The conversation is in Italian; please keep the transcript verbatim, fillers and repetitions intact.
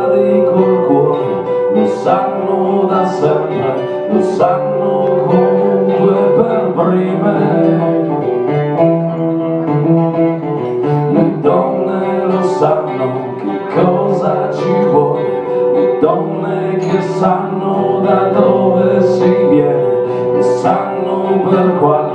guardi col cuore, lo sanno da sempre, lo sanno comunque per prime. Le donne lo sanno che cosa ci vuole, le donne che sanno da dove si viene, e sanno per quale